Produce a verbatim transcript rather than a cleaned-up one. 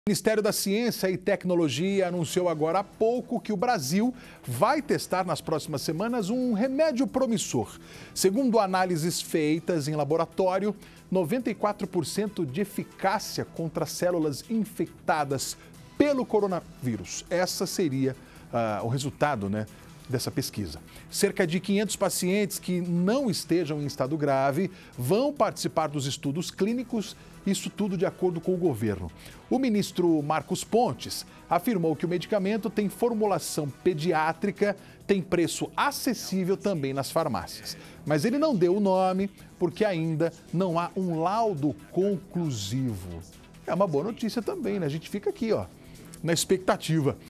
O Ministério da Ciência e Tecnologia anunciou agora há pouco que o Brasil vai testar nas próximas semanas um remédio promissor. Segundo análises feitas em laboratório, noventa e quatro por cento de eficácia contra células infectadas pelo coronavírus. Essa seria uh, o resultado, né, dessa pesquisa. Cerca de quinhentos pacientes que não estejam em estado grave vão participar dos estudos clínicos, isso tudo de acordo com o governo. O ministro Marcos Pontes afirmou que o medicamento tem formulação pediátrica, tem preço acessível também nas farmácias. Mas ele não deu o nome porque ainda não há um laudo conclusivo. É uma boa notícia também, né? A gente fica aqui, ó, na expectativa.